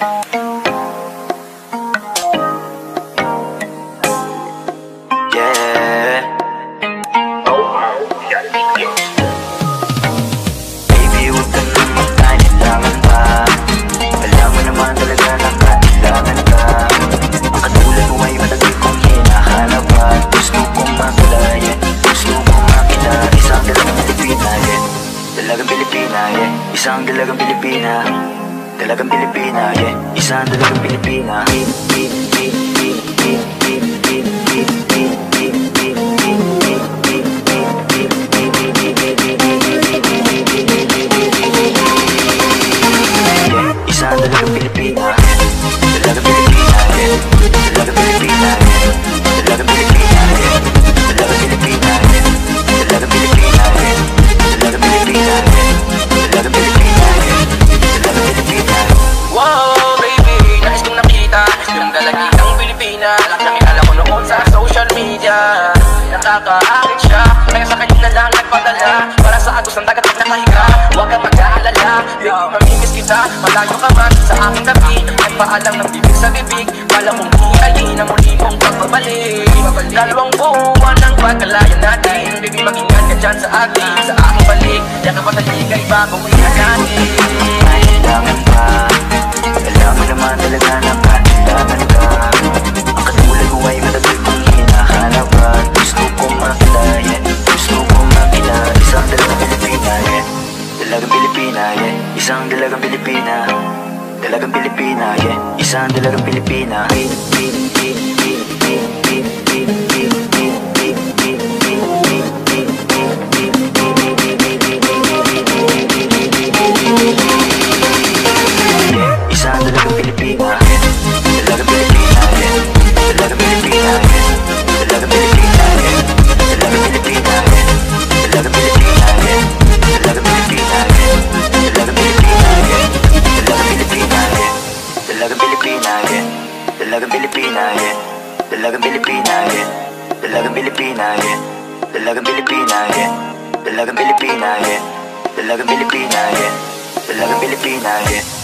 Isang dalagang Pilipina, dalagang Pilipina, yeah. Isang dalagang Pilipina. Isang dalagang Pilipina, dalagang Pilipina, yeah. Dalagang Pilipina, yeah. Dalagang Pilipina, yeah. Dalagang Pilipina, yeah. Dalagang Pilipina, yeah. Dalagang Pilipina, yeah. Dalagang Pilipina, yeah. Dalagang Pilipina. Wow, baby, nais kong nakita yung dalagang Pilipina. Nakilala ko noon sa social media. Nakakaakit siya, kaya sa kanya na lang nagpadala. Para sa agos ng dagat at nakahiga. Huwag kang mag-aalala, baby, mamimiss kita. Malayo ka man sa aking tabi. Nagpaalam ng bibig sa bibig. Kala mong hihayin ang muli mong pagbabalik. Dalawang buwan ng pagkalaya natin. Baby, mag-ingat ka dyan sa akin, sa aking balik. Yakap at haligay bagong ihaganin. Kailangan pa, alam mo naman talaga na kailangan ka. Ang katulad mo ay matagal kong hinahanap at gusto kong makita, yeah. Gusto kong makita, isang dalagang Pilipina, yeah. Dalagang Pilipina, yeah. Isang dalagang Pilipina, dalagang Pilipina, yeah. Isang dalagang Pilipina. Isang dalagang Pilipina, dalagang Pilipina, yeah. Dalagang Pilipina, yeah. Dalagang Pilipina, yeah. Dalagang Pilipina, yeah. Dalagang Pilipina, yeah. Dalagang Pilipina, yeah. Dalagang Pilipina, yeah. Dalagang Pilipina, yeah. Dalagang Pilipina, yeah. Dalagang Pilipina, yeah. Dalagang Pilipina, yeah. Dalagang Pilipina, yeah. Dalagang Pilipina, yeah. Dalagang Pilipina, yeah. Dalagang Pilipina, yeah. Dalagang Pilipina, yeah.